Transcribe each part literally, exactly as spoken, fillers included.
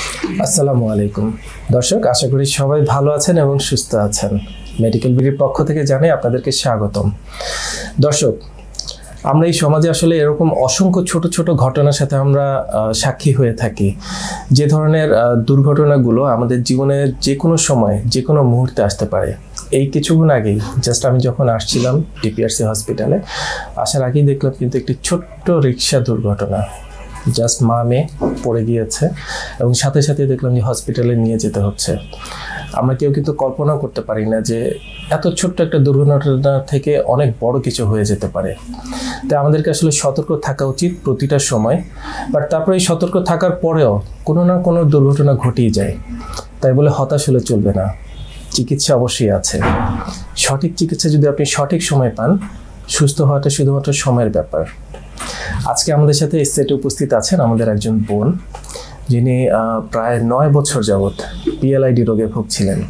আসসালামু আলাইকুম দর্শক, আশা করি সবাই ভালো আছেন এবং সুস্থ আছেন। মেডিকেল বিডির পক্ষ থেকে জানাই আপনাদেরকে স্বাগতম। দর্শক, আমরা এই সমাজে আসলে এরকম অসংখ্য ছোট ছোট ঘটনার সাথে আমরা সাক্ষী হয়ে থাকি, যে ধরনের দুর্ঘটনাগুলো আমাদের জীবনের যে কোনো সময় যে কোনো মুহূর্তে আসতে পারে। এই কিছুক্ষণ আগেই জাস্ট আমি যখন আসছিলাম ডিপিআরসি হসপিটালে, আসার আগেই দেখলাম কিন্তু একটি ছোট্ট রিক্সা দুর্ঘটনা। জাস্ট মা মেয়ে পড়ে গিয়েছে এবং সাথে সাথে দেখলাম যে হসপিটালে নিয়ে যেতে হচ্ছে। আমরা কেউ কিন্তু কল্পনা করতে পারি না যে এত ছোট্ট একটা দুর্ঘটনা থেকে অনেক বড় কিছু হয়ে যেতে পারে। তাই আমাদেরকে আসলে সতর্ক থাকা উচিত প্রতিটা সময়। বাট তারপরে এই সতর্ক থাকার পরেও কোনো না কোনো দুর্ঘটনা ঘটেই যায়। তাই বলে হতাশ হলে চলবে না। চিকিৎসা অবশ্যই আছে। সঠিক চিকিৎসা যদি আপনি সঠিক সময় পান, সুস্থ হওয়াটা শুধুমাত্র সময়ের ব্যাপার। আজকে আমাদের সাথে এই সেটে উপস্থিত আছেন আমাদের একজন বোন, যিনি প্রায় নয় বছর যাবৎ পিএলআইডি রোগে ভুগছিলেন।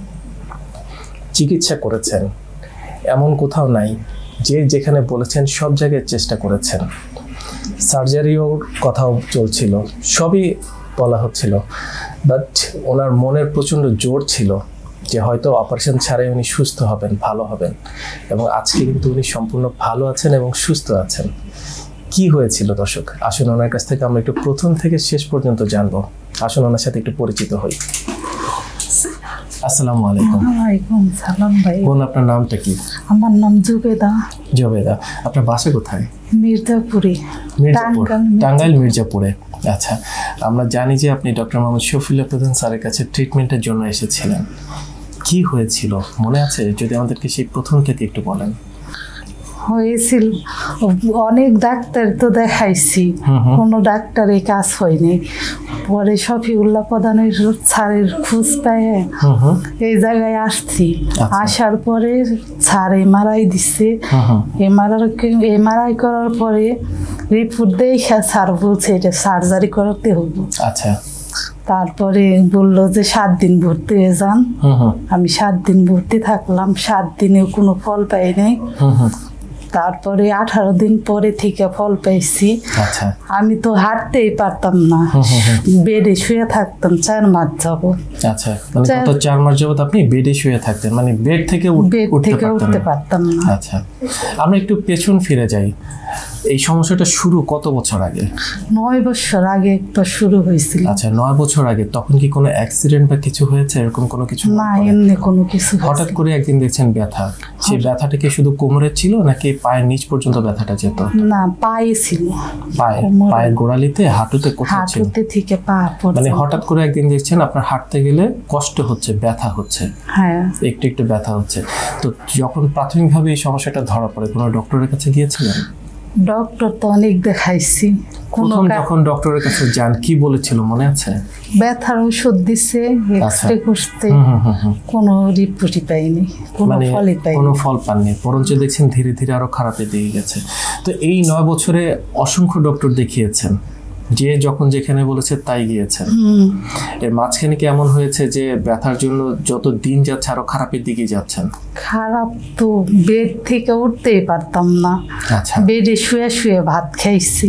চিকিৎসা করেছেন, এমন কোথাও নাই যে যেখানে বলেছেন সব জায়গায় চেষ্টা করেছেন। সার্জারিও কথাও চলছিল, সবই বলা হচ্ছিল। বাট ওনার মনের প্রচণ্ড জোর ছিল যে হয়তো অপারেশন ছাড়াই উনি সুস্থ হবেন, ভালো হবেন। এবং আজকে কিন্তু উনি সম্পূর্ণ ভালো আছেন এবং সুস্থ আছেন। কি হয়েছিল দর্শক, আসুন ওনার কাছ থেকে আমরা একটু প্রথম থেকে শেষ পর্যন্ত জানবো। আসুন ওনার সাথে একটু পরিচিত হই। আসসালামু আলাইকুম। ওয়ালাইকুম সালাম ভাই। বোন, আপনার নামটা কি? আমার নাম জুবেদা। জুবেদা, আপনার বাসা কোথায়? মির্জাপুরে। মির্জাপুর, টাঙ্গাইল মির্জাপুরে। আচ্ছা, আমরা জানি যে আপনি ডক্টর মোহাম্মদ শফিউল্লাহ প্রধান স্যারের কাছে ট্রিটমেন্টের জন্য এসেছিলেন। কি হয়েছিল মনে আছে? যদি আমাদেরকে সেই প্রথম থেকে একটু বলেন। হয়েছিল অনেক ডাক্তার তো দেখাইছি, কোনো ডাক্তারে কাজ হয়নি। পরে শফিউল্লাহ প্রধানের স্যারের খোঁজ পেয়ে এই জায়গায় আসছি। আসার পরে স্যার এমআরআই দিচ্ছে। এমআরআই এমআরআই করার পরে রিপোর্ট দেখে স্যার বলছে এটা সার্জারি করাতে হবে। আচ্ছা, তারপরে বললো যে সাত দিন ভর্তি হয়ে যান। আমি সাত দিন ভর্তি থাকলাম, সাত দিনেও কোনো ফল পাই নাই। তারপরে আঠারো দিন পরে থেকে ফল পাইছি। আমি তো হাঁটতেই পারতাম না, বেডে শুয়ে থাকতাম চার মাস যাবত। আচ্ছা, মানে কত চার মাস যাবত আপনি বেডে শুয়ে থাকতেন, মানে বেড থেকে বেড থেকে উঠতে পারতাম না। আচ্ছা, আমরা একটু পেছন ফিরে যাই। এই সমস্যাটা শুরু কত বছর আগে? নয় বছর আগে একটা শুরু হয়েছিল। আচ্ছা, নয় বছর আগে। তখন কি কোনো অ্যাক্সিডেন্ট বা কিছু হয়েছে, এরকম কোনো কিছু? না, এমনি কোনো কিছু। হঠাৎ করে একদিন দেখছেন ব্যথা, সেই ব্যথাটা কি শুধু কোমরে ছিল নাকি পায়ের নিচ পর্যন্ত ব্যথাটা যেত? না, পায়ে ছিল। পায়ে, পায়ের গোড়ালিতে, হাঁটুতে কোথাও ছিল? হাঁটুতে থেকে পা পর্যন্ত। মানে হঠাৎ করে একদিন দেখছেন আপনার হাঁটতে গেলে কষ্ট হচ্ছে, ব্যথা হচ্ছে। হ্যাঁ, একটু একটু ব্যথা হচ্ছে। তো যখন প্রাথমিকভাবে এই সমস্যাটা ধরা পড়ে, কোনো ডক্টরের কাছে গিয়েছিলেন? ডক্টর তো অনেক দেখাইছি। প্রথম যখন ডক্টরের কাছে যান কি বলেছিল মনে আছে? ব্যথার ওষুধ দিছে, এক্সরে করতে, কোনো রিপোর্টই পাইনি, কোনো ফলই পাইনি। কোনো ফল পাননি, বরঞ্চ দেখছেন ধীরে ধীরে আরো খারাপের দিকে গেছে। তো এই নয় বছরে অসংখ্য ডক্টর দেখিয়েছেন, যে যখন যেখানে বলেছে তাই গিয়েছেন। এর মাঝখানে কি এমন হয়েছে যে ব্যথার জন্য যত দিন যাচ্ছে আরো খারাপের দিকে যাচ্ছেন? খারাপ তো, বেড থেকে উঠতেই পারতাম না। আচ্ছা, বেডে শুয়ে শুয়ে ভাত খাইছি।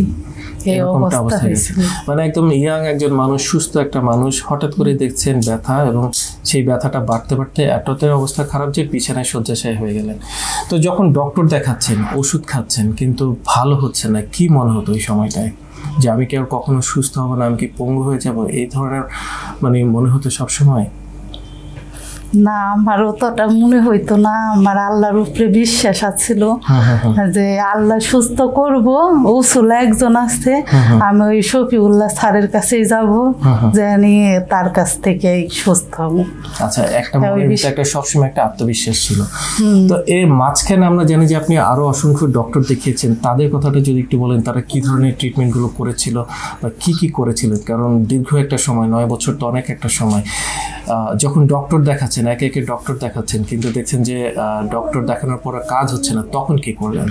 মানে একদম ইয়াং একজন মানুষ, সুস্থ একটা মানুষ, হঠাৎ করে দেখছেন ব্যথা এবং সেই ব্যথাটা বাড়তে বাড়তে এতটাই অবস্থা খারাপ যে বিছানায় শয্যাশায়ী হয়ে গেলেন। তো যখন ডক্টর দেখাচ্ছেন, ওষুধ খাচ্ছেন, কিন্তু ভালো হচ্ছে না, কি মনে হতো ওই সময়টায়? যে আমি কি আর কখনো সুস্থ হব না, আমি কি পঙ্গু হয়ে যাব, এই ধরনের মানে মনে হতো সবসময়? না, আমার অতটা মনে হইতো না। আমার আল্লাহর উপরে বিশ্বাস আছিল যে আল্লাহ সুস্থ করব। ওসুল একজন আছে, আমি ওই শফিউল্লাহ স্যারের কাছেই যাব, জানি তার কাছ থেকে সুস্থ হব। আচ্ছা, একটা একটা সবসময় একটা আত্মবিশ্বাস ছিল। তো এর মাঝখানে আমরা জানি যে আপনি আরো অসংখ্য ডক্টর দেখিয়েছেন, তাদের কথাটা যদি একটু বলেন, তারা কি ধরনের ট্রিটমেন্ট গুলো করেছিল বা কি কি করেছিলেন? কারণ দীর্ঘ একটা সময়, নয় বছর তো অনেক একটা সময়। যখন ডক্টর দেখাচ্ছেন, একে একে ডক্টর দেখাচ্ছেন, কিন্তু দেখছেন যে ডক্টর দেখানোর পর কাজ হচ্ছে না, তখন কি করলেন?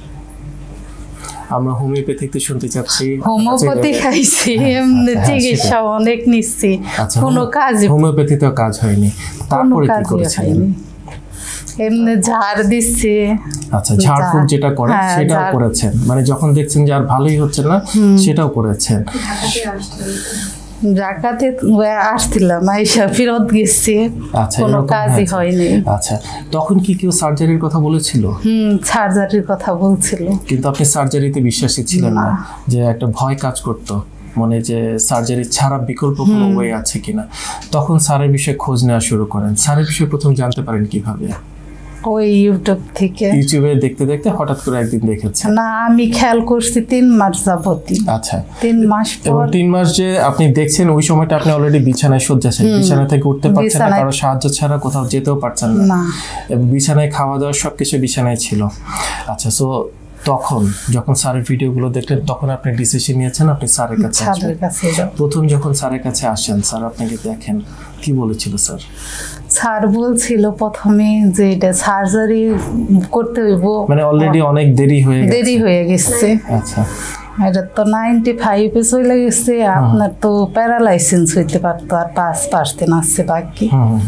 আমরা হোমিওপ্যাথিতে শুনতে চাচ্ছি। হোমিওপ্যাথি খাইছি, এমনি চিকিৎসা অনেক নিচ্ছি, কোনো কাজ হোমিওপ্যাথিতে কাজ হয়নি। তারপরে কি করেছিলেন? এমনি ঝাড় দিচ্ছে। আচ্ছা, ঝাড়ফুঁক যেটা করে সেটাও করেছেন, মানে যখন দেখছেন যে আর ভালোই হচ্ছে না সেটাও করেছেন। ঢাকাতে আসছিলাম, আইসা ফেরত গেছি, আচ্ছা, কোনো এরকম কাজই হয়েছে। হয়নি। আচ্ছা, তখন কি কেউ সার্জারির কথা বলেছিল? হুম, সার্জারির কথা বলছিল, কিন্তু আপনি সার্জারিতে বিশ্বাসী ছিলেন না, যে একটা ভয় কাজ করতো মনে যে সার্জারি ছাড়া বিকল্প কোনো ওয়ে আছে কিনা। তখন স্যারের বিষয়ে খোঁজ নেওয়া শুরু করেন। স্যারের বিষয়ে প্রথম জানতে পারেন কিভাবে? ওই ইউটিউব থেকে। ইউটিউবে দেখতে দেখতে হঠাৎ করে একদিন দেখেছেন? না, আমি খেয়াল করছি তিন মাস যাবতী। আচ্ছা, তিন মাস এবং পর তিন মাস যে আপনি দেখছেন ওই সময়টা আপনি অলরেডি বিছানায় শয্যাশায়ী, বিছানা থেকে উঠতে পারছেন না, কারো সাহায্য ছাড়া কোথাও যেতেও পারছেন না, না, এবং বিছানায় খাওয়া দাওয়া সবকিছু বিছানায় ছিল। আচ্ছা, সো তখন যখন স্যারের ভিডিওগুলো দেখলেন তখন আপনি ডিসিশন নিয়েছেন আপনি স্যারের কাছে আসবেন। স্যারের কাছে যাব। প্রথম যখন স্যারের কাছে আসেন, স্যার আপনাকে দেখেন, কি বলেছিল স্যার? স্যার বলছিল প্রথমে যে এটা সার্জারি করতে হইব, মানে অলরেডি অনেক দেরি হয়ে গেছে। দেরি হয়ে গেছে। আচ্ছা, এটা তো নাইনটি ফাইভে চলে গেছে, আপনার তো প্যারালাইসিস হইতে পারতো, আর পাঁচ পার্সেন্ট আসছে বাকি।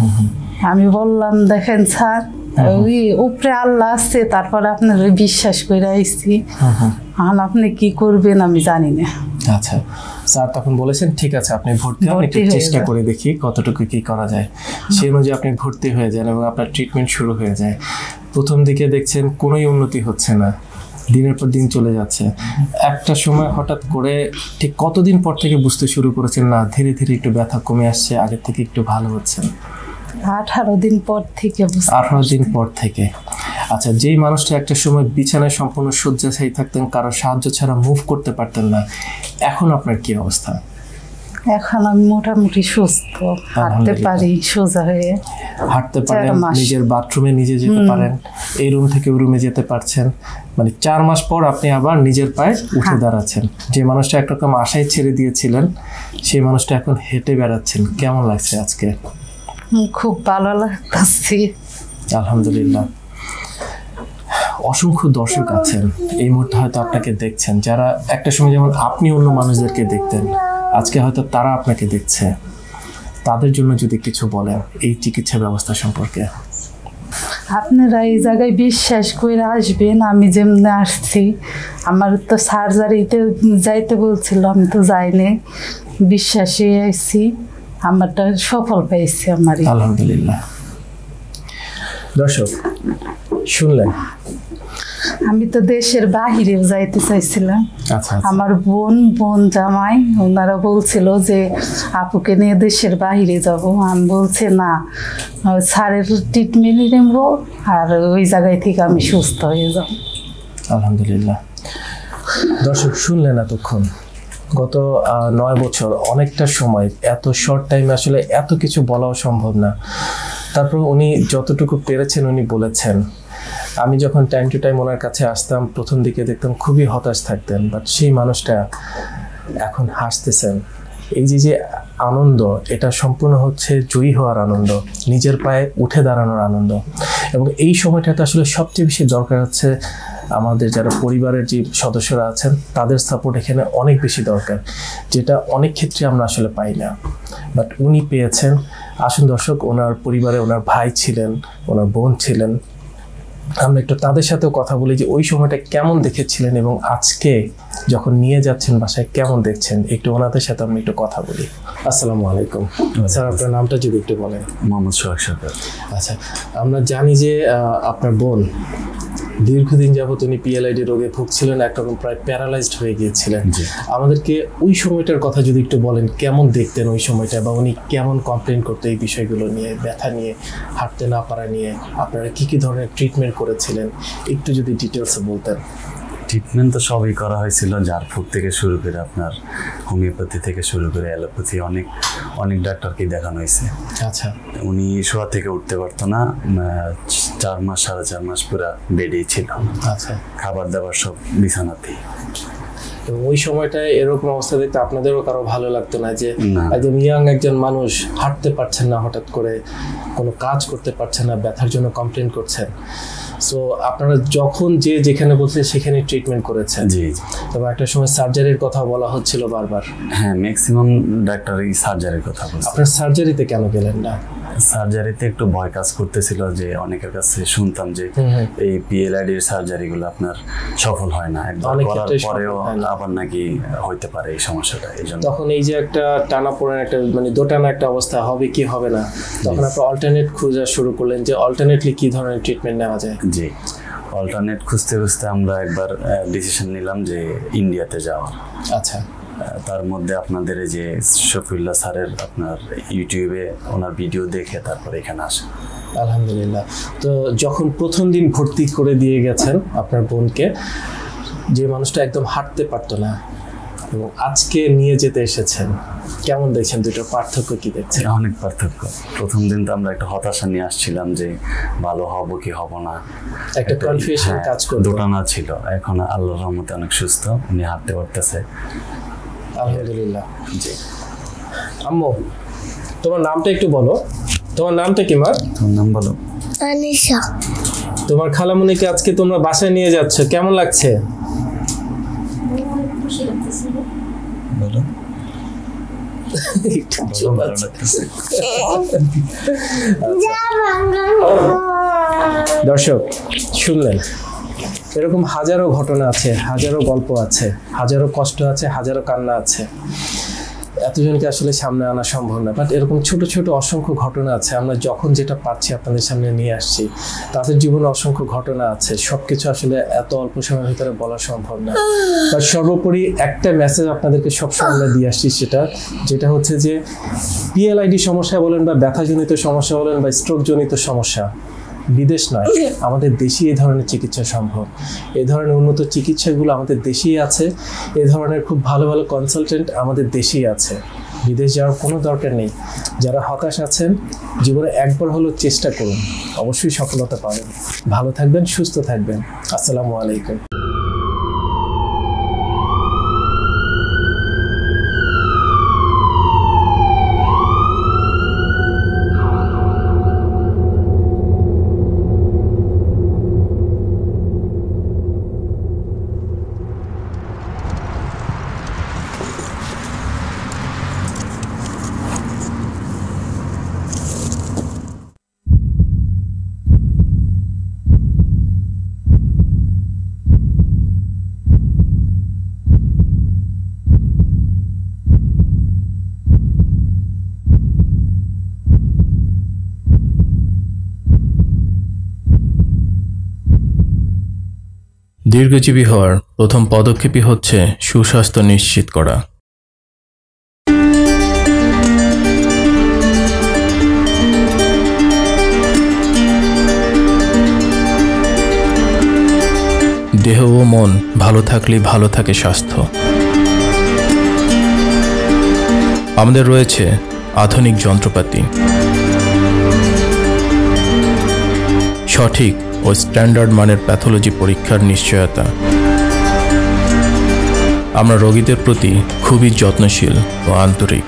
আমি বললাম দেখেন স্যার, ওই উপরে আল্লাহ আছে, তারপরে আপনার ওই বিশ্বাস করে আইছি, আর আপনি কি করবেন আমি জানি না। আচ্ছা, স্যার তখন বলেছেন ঠিক আছে আপনি ভর্তি হন, একটু চেষ্টা করে দেখি কতটুকু কি করা যায়। সেই অনুযায়ী আপনি ভর্তি হয়ে যান এবং আপনার ট্রিটমেন্ট শুরু হয়ে যায়। প্রথম দিকে দেখছেন কোনোই উন্নতি হচ্ছে না, দিনের পর দিন চলে যাচ্ছে। একটা সময় হঠাৎ করে ঠিক কতদিন পর থেকে বুঝতে শুরু করেছেন না ধীরে ধীরে একটু ব্যথা কমে আসছে, আগের থেকে একটু ভালো হচ্ছেন? আঠারো দিন পর থেকে। আঠারো দিন পর থেকে। আচ্ছা, যেই মানুষটা একটা সময় বিছানায় সম্পূর্ণ শয্যাশায়ী থাকতেন, কারো সাহায্য ছাড়া মুভ করতে পারতেন না, এখন আপনার কি অবস্থা? এখন আমি মোটামুটি সুস্থ, হাঁটতে পারি সোজা হয়ে, হাঁটতে পারেন, নিজের বাথরুমে নিজে যেতে পারেন, এই রুম থেকে ওই রুমে যেতে পারছেন। মানে চার মাস পর আপনি আবার নিজের পায়ে উঠে দাঁড়াচ্ছেন। যে মানুষটা একরকম আশায় ছেড়ে দিয়েছিলেন সেই মানুষটা এখন হেঁটে বেড়াচ্ছেন। কেমন লাগছে আজকে? খুব ভালো লাগছে, আলহামদুলিল্লাহ। অসংখ্য দর্শক আছেন এই মুহূর্তে হয়তো আপনাকে দেখছেন, যারা একটা সময় যেমন আপনি অন্য মানুষদেরকে দেখতেন, আজকে হয়তো তারা আপনাকে দেখছে। তাদের জন্য যদি কিছু বলেন এই চিকিৎসা ব্যবস্থা সম্পর্কে। আপনারা এই জায়গায় বিশ্বাস করে আসবেন, আমি যেমনি আসছি, আমার তো সার্জারিতে যাইতে বলছিল, আমি তো যাইনি, বিশ্বাসে আসছি, আমারটা সফল পেয়েছি আমার। আলহামদুলিল্লাহ। দর্শক শুনলেন, আমি তো দেশের বাহিরেও যাইতে চাইছিলাম। আচ্ছা, আমার বোন বোন জামাই ওনারা বলছিল যে আপুকে নিয়ে দেশের বাহিরে যাব, আমি বলছি না, স্যারের ট্রিটমেন্টই নেব, আর ওই জায়গায় থেকে আমি সুস্থ হয়ে যাব। আলহামদুলিল্লাহ। দর্শক শুনলেন এতক্ষণ, গত নয় বছর অনেকটা সময়, এত শর্ট টাইমে আসলে এত কিছু বলাও সম্ভব না। তারপর উনি যতটুকু পেরেছেন উনি বলেছেন। আমি যখন টাইম টু টাইম ওনার কাছে আসতাম, প্রথম দিকে দেখতাম খুবই হতাশ থাকতেন, বাট সেই মানুষটা এখন হাসতেছেন। এই যে যে আনন্দ, এটা সম্পূর্ণ হচ্ছে জয়ী হওয়ার আনন্দ, নিজের পায়ে উঠে দাঁড়ানোর আনন্দ। এবং এই সময়টাতে আসলে সবচেয়ে বেশি দরকার হচ্ছে আমাদের যারা পরিবারের যে সদস্যরা আছেন তাদের সাপোর্ট এখানে অনেক বেশি দরকার, যেটা অনেক ক্ষেত্রে আমরা আসলে পাই না, বাট উনি পেয়েছেন। আসুন দর্শক, ওনার পরিবারে ওনার ভাই ছিলেন, ওনার বোন ছিলেন, আমরা একটু তাদের সাথেও কথা বলি যে ওই সময়টা কেমন দেখেছিলেন এবং আজকে যখন নিয়ে যাচ্ছেন বাসায় কেমন দেখছেন। একটু ওনাদের সাথে আমি একটু কথা বলি। আসসালামু আলাইকুম স্যার, আপনার নামটা যদি একটু বলেন। মোহাম্মদ সোহাগ সরকার। আচ্ছা, আমরা জানি যে আপনার বোন দীর্ঘদিন যাবত উনি পিএলআইডি রোগে ভুগছিলেন, একরকম প্রায় প্যারালাইজড হয়ে গিয়েছিলেন। আমাদেরকে ওই সময়টার কথা যদি একটু বলেন, কেমন দেখতেন ওই সময়টা, বা উনি কেমন কমপ্লেন করতে এই বিষয়গুলো নিয়ে, ব্যথা নিয়ে, হাঁটতে না পারা নিয়ে, আপনারা কি কি ধরনের ট্রিটমেন্ট করেছিলেন একটু যদি ডিটেলসে বলতেন। ট্রিটমেন্ট তো সবই করা হয়েছিল, ঝাড়ফুঁক থেকে শুরু করে আপনার হোমিওপ্যাথি থেকে শুরু করে অ্যালোপ্যাথি, অনেক অনেক ডাক্তারকেই দেখানো হয়েছে। আচ্ছা, উনি শোয়া থেকে উঠতে পারতো না, চার মাস সাড়ে চার মাস পুরা বেডেই ছিল। আচ্ছা, খাবার দাবার সব বিছানাতেই। এবং ওই সময়টায় এরকম অবস্থা দেখতে আপনাদেরও কারো ভালো লাগতো না যে একদম ইয়াং একজন মানুষ হাঁটতে পারছেন না, হঠাৎ করে কোনো কাজ করতে পারছেন না, ব্যথার জন্য কমপ্লেন করছেন। সো আপনারা যখন যে যেখানে বলছেন সেখানে ট্রিটমেন্ট করেছেন। জি, তবে একটা সময় সার্জারির কথা বলা হচ্ছিল বারবার। হ্যাঁ, ম্যাক্সিমাম ডাক্তারই সার্জারির কথা বলছে। আপনার সার্জারিতে কেন গেলেন না? সার্জারিতে একটু ভয় কাজ করতেছিল, যে অনেকের কাছে শুনতাম যে এই পিএলআইডির সার্জারিগুলো আপনার সফল হয় না, একবার করার পরেও আবার নাকি হইতে পারে এই সমস্যাটা। এই জন্য তখন এই যে একটা টানা পড়েন, একটা মানে দোটানা একটা অবস্থা, হবে কি হবে না, তখন আপনি অল্টারনেট খোঁজা শুরু করলেন যে অল্টারনেটলি কি ধরনের ট্রিটমেন্ট নেওয়া যায়। জি, অল্টারনেট খুঁজতে খুঁজতে আমরা একবার ডিসিশন নিলাম যে ইন্ডিয়াতে যাওয়ার। আচ্ছা, তার মধ্যে আপনাদের এই যে শফিউল্লাহ স্যারের আপনার ইউটিউবে ওনার ভিডিও দেখে তারপরে এখানে আসে। আলহামদুলিল্লাহ। তো যখন প্রথম দিন ভর্তি করে দিয়ে গেছেন আপনার বোনকে, যে মানুষটা একদম হাঁটতে পারতো না, এবং আজকে নিয়ে যেতে এসেছেন, কেমন দেখছেন, দুটোর পার্থক্য কি দেখছেন? অনেক পার্থক্য। প্রথম দিন তো আমরা একটা হতাশা নিয়ে আসছিলাম যে ভালো হব কি হব না, একটা কনফিউশন কাজ করতো, দোটানা ছিল। এখন আল্লাহর রহমতে অনেক সুস্থ, উনি হাঁটতে পারতেছে। আলহামদুলিল্লাহ। জি। আম্মু, তোমার নামটা একটু বলো। তোমার নামটা কি মা? তোমার নাম বলো। আনিশা। তোমার খালামুনিকে আজকে তোমরা বাসায় নিয়ে যাচ্ছ, কেমন লাগছে? বলো। দর্শক শুনলেন, এরকম হাজারো ঘটনা আছে, হাজারো গল্প আছে, হাজারো কষ্ট আছে, হাজারো কান্না আছে। এতজনকে আসলে সামনে আনা সম্ভব না, বাট এরকম ছোট ছোট অসংখ্য ঘটনা আছে। আমরা যখন যেটা পারছি আপনাদের সামনে নিয়ে আসছি। তাদের জীবনে অসংখ্য ঘটনা আছে, সবকিছু আসলে এত অল্প সময়ের ভিতরে বলা সম্ভব না। বাট সর্বোপরি একটা মেসেজ আপনাদেরকে সবসময় আমরা দিয়ে আসছি, সেটা যেটা হচ্ছে যে পিএলআইডি সমস্যা বলেন বা ব্যথাজনিত সমস্যা বলেন বা স্ট্রোকজনিত সমস্যা, বিদেশ নয়, আমাদের দেশেই এই ধরনের চিকিৎসা সম্ভব। এই ধরনের উন্নত চিকিৎসাগুলো আমাদের দেশেই আছে। এই ধরনের খুব ভালো ভালো কনসালটেন্ট আমাদের দেশেই আছে। বিদেশ যাওয়ার কোনো দরকার নেই। যারা হতাশ আছেন, জীবনে একবার হলেও চেষ্টা করুন, অবশ্যই সফলতা পাবেন। ভালো থাকবেন, সুস্থ থাকবেন। আসসালামু আলাইকুম। দীর্ঘজীবী হওয়ার প্রথম পদক্ষেপই হচ্ছে সুস্বাস্থ্য নিশ্চিত করা। দেহ ও মন ভালো থাকলেই ভালো থাকে স্বাস্থ্য। আমাদের রয়েছে আধুনিক যন্ত্রপাতি, সঠিক ও স্ট্যান্ডার্ড মানের প্যাথোলজি পরীক্ষার নিশ্চয়তা। আমরা রোগীদের প্রতি খুবই যত্নশীল ও আন্তরিক।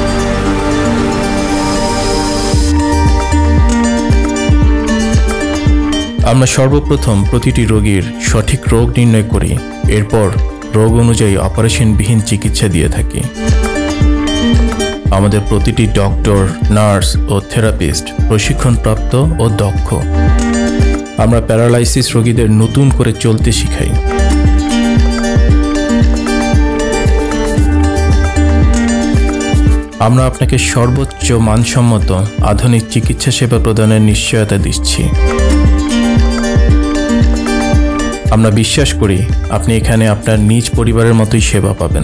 আমরা সর্বপ্রথম প্রতিটি রোগীর সঠিক রোগ নির্ণয় করি, এরপর রোগ অনুযায়ী অপারেশনবিহীন চিকিৎসা দিয়ে থাকি। আমাদের প্রতিটি ডক্টর, নার্স ও থেরাপিস্ট প্রশিক্ষণপ্রাপ্ত ও দক্ষ। আমরা প্যারালাইসিস রোগীদের নতুন করে চলতে শিখাই। আমরা আপনাকে সর্বোচ্চ মানসম্মত আধুনিক চিকিৎসা সেবা প্রদানের নিশ্চয়তা দিচ্ছি। আমরা বিশ্বাস করি আপনি এখানে আপনার নিজ পরিবারের মতোই সেবা পাবেন।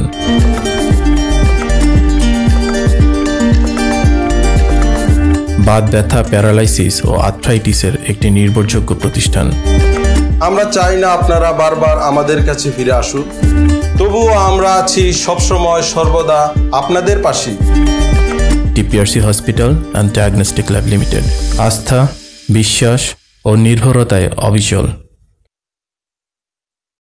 বাত ব্যথা, প্যারালাইসিস ও আর্থ্রাইটিসের একটি নির্ভরযোগ্য প্রতিষ্ঠান। আমরা চাই না আপনারা বারবার আমাদের কাছে ফিরে আসুন, তবুও আমরা আছি সবসময় সর্বদা আপনাদের পাশে। TPRC hospital and diagnostic lab limited, আস্থা, বিশ্বাস ও নির্ভরতায় অবিচল।